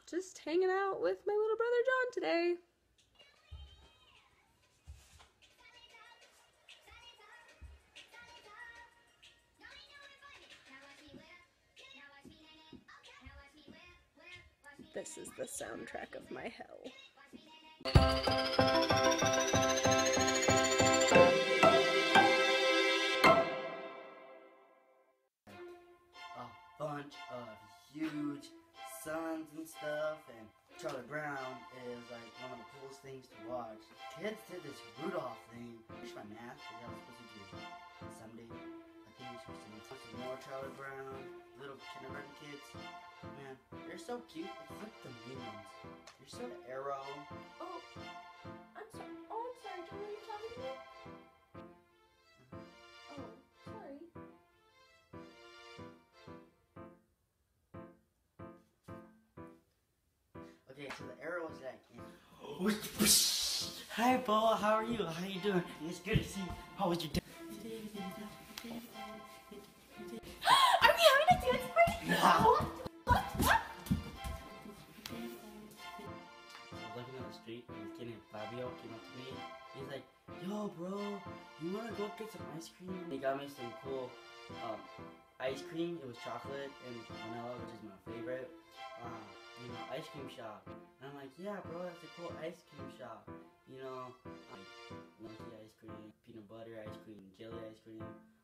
just hanging out with my little brother John today. This is the soundtrack of my hell. A bunch of huge suns and stuff, and Charlie Brown is like one of the coolest things to watch. Kids did this Rudolph thing. Finish my math, because I was supposed to do someday. I think we should see some more Charlie Brown, little kindergarten kids. Man, they're so cute. It's like the mean ones. You're so arrow. Oh, I'm sorry. Oh, I'm sorry. Do you know what you're talking about? Oh, sorry. Okay, so the arrow is like. Hi, Bo. How are you? How you doing? It's good to see you. How was your day? Are we having a dance party? No. What? I was looking on the street and this kid named Fabio came up to me. He's like, yo bro, you wanna go get some ice cream? He got me some cool ice cream. It was chocolate and vanilla, which is my favorite. Ice cream shop. And I'm like, yeah bro, that's a cool ice cream shop. Monkey ice cream, peanut butter ice cream, jelly ice cream.